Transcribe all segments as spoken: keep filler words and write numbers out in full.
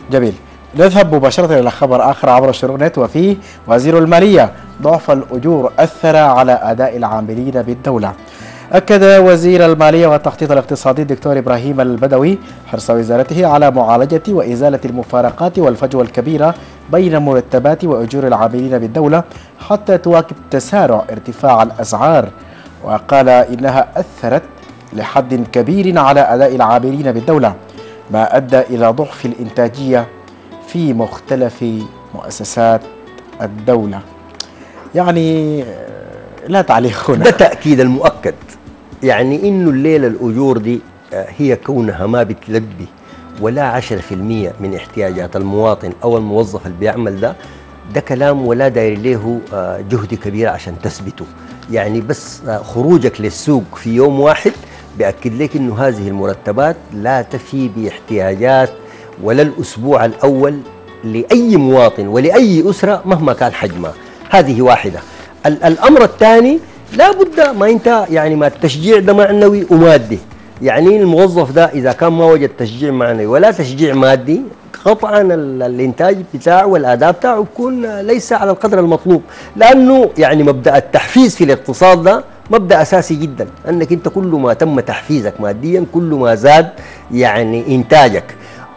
جميل. نذهب مباشرة إلى خبر آخر عبر الشروق نت، وفيه وزير المالية: ضعف الأجور أثر على أداء العاملين بالدولة. أكد وزير المالية والتخطيط الاقتصادي الدكتور إبراهيم البدوي حرص وزارته على معالجة وإزالة المفارقات والفجوة الكبيرة بين مرتبات وأجور العاملين بالدولة حتى تواكب تسارع ارتفاع الأسعار، وقال إنها أثرت لحد كبير على أداء العاملين بالدولة، ما أدى إلى ضعف الإنتاجية في مختلف مؤسسات الدولة. يعني لا تعليق هنا. ده تأكيد المؤكد، يعني إنه الليلة الأجور دي هي كونها ما بتلبي ولا عشرة في المية من احتياجات المواطن أو الموظف اللي بيعمل ده، ده كلام ولا داير له جهد كبير عشان تثبته. يعني بس خروجك للسوق في يوم واحد بأكد لك إنه هذه المرتبات لا تفي باحتياجات ولا الأسبوع الأول لأي مواطن ولأي أسرة مهما كان حجمها. هذه واحدة. الأمر الثاني لا بد ما أنت يعني ما التشجيع ده معنوي ومادي. يعني الموظف ده إذا كان ما وجد تشجيع معنوي ولا تشجيع مادي، قطعا الإنتاج بتاعه والأداء بتاعه بيكون ليس على القدر المطلوب، لأنه يعني مبدأ التحفيز في الاقتصاد ده مبدأ أساسي جدا، أنك أنت كل ما تم تحفيزك ماديا كل ما زاد يعني إنتاجك.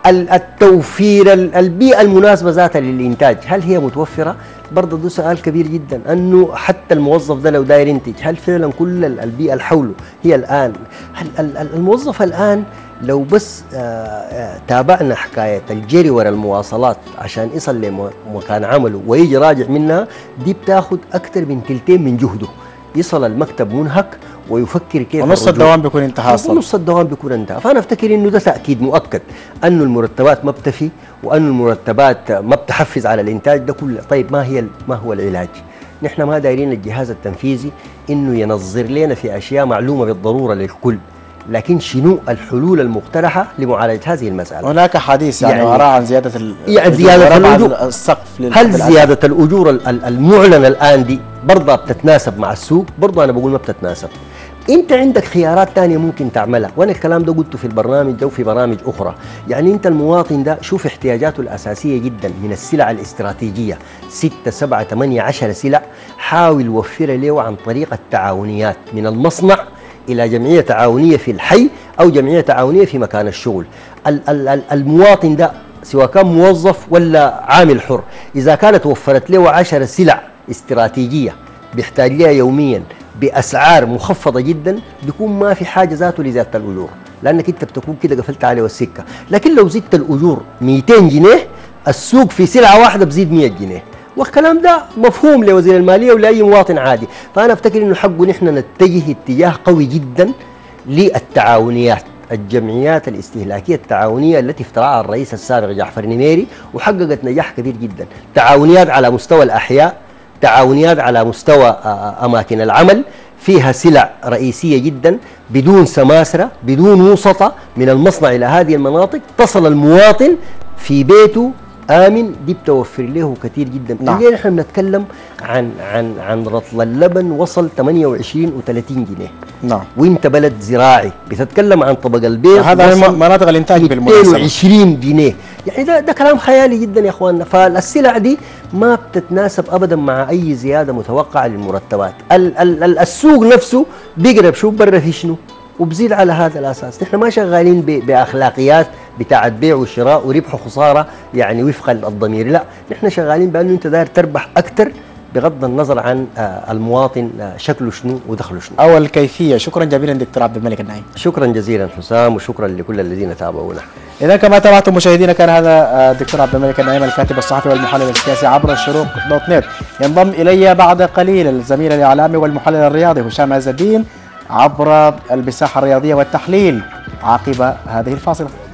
التوفير البيئة المناسبة ذاتها للإنتاج هل هي متوفرة؟ برضه ده سؤال كبير جدا، أنه حتى الموظف ده لو داير ينتج هل فعلا كل البيئة اللي حوله هي الآن؟ هل الموظف الآن لو بس تابعنا حكاية الجري ورا المواصلات عشان يصل لمكان عمله ويجي راجع منها، دي بتاخد أكثر من تلتين من جهده، يصل المكتب منهك ويفكر كيف ونص الدوام بيكون انتهى اصلا، نص الدوام بيكون انتهى. فانا افتكر انه ده تاكيد مؤكد انه المرتبات ما بتفي وانه المرتبات ما بتحفز على الانتاج ده كله. طيب ما هي ما هو العلاج؟ نحن ما دايرين الجهاز التنفيذي انه ينظر لنا في اشياء معلومه بالضروره للكل، لكن شنو الحلول المقترحه لمعالجه هذه المساله؟ هناك حديث يعني, يعني اراء عن زياده يعني زياده الاجور السقف. هل زياده الاجور المعلنه الان دي برضه بتتناسب مع السوق؟ برضه انا بقول ما بتتناسب. انت عندك خيارات ثانيه ممكن تعملها، وانا الكلام ده قلته في البرنامج ده وفي برامج اخرى. يعني انت المواطن ده شوف احتياجاته الاساسيه جدا من السلع الاستراتيجيه، ستة سبعة ثمانية عشر سلع، حاول وفرها له عن طريق التعاونيات من المصنع الى جمعيه تعاونيه في الحي او جمعيه تعاونيه في مكان الشغل. المواطن ده سواء كان موظف ولا عامل حر، اذا كانت وفرت له عشر سلع استراتيجيه بيحتاج لها يوميا باسعار مخفضه جدا، بيكون ما في حاجه ذاته لزياده الاجور، لانك انت بتكون كده قفلت عليه السكه. لكن لو زدت الاجور مئتين جنيه، السوق في سلعه واحده بزيد مئة جنيه، والكلام ده مفهوم لوزير الماليه ولاي مواطن عادي. فانا افتكر انه حقه نحن نتجه اتجاه قوي جدا للتعاونيات، الجمعيات الاستهلاكيه التعاونيه التي افترعها الرئيس السابق جعفر نميري وحققت نجاح كبير جدا. تعاونيات على مستوى الاحياء، تعاونيات على مستوى أماكن العمل، فيها سلع رئيسية جدا بدون سماسرة بدون وسطة من المصنع إلى هذه المناطق، تصل المواطن في بيته آمن. دي بتوفر له كثير جدا. نعم. اليوم نحن بنتكلم عن عن عن رطل اللبن وصل ثمانية وعشرين وثلاثين جنيه. نعم. وانت بلد زراعي بتتكلم عن طبق البيض، هذا مناطق الانتاج بالمناسبة مئتين وعشرين جنيه. يعني ده ده كلام خيالي جدا يا اخواننا. فالسلع دي ما بتتناسب ابدا مع اي زياده متوقعه للمرتبات. ال ال ال السوق نفسه بيقرب شوف برا في شنو وبزيد على هذا الاساس. نحن ما شغالين باخلاقيات بتاعت بيع وشراء وربح وخساره يعني وفق الضمير، لا، نحن شغالين بانه انت داير تربح اكثر بغض النظر عن المواطن شكله شنو ودخله شنو او الكيفيه. شكرا جزيلا دكتور عبد الملك النعيم. شكرا جزيلا حسام، وشكرا لكل الذين تابعونا. اذا كما تابعتم مشاهدينا، كان هذا الدكتور عبد الملك النعيم الكاتب الصحفي والمحلل السياسي عبر الشروق دوت نت. ينضم الي بعد قليل الزميل الاعلامي والمحلل الرياضي هشام عز الدين عبر المساحه الرياضيه والتحليل عقب هذه الفاصله.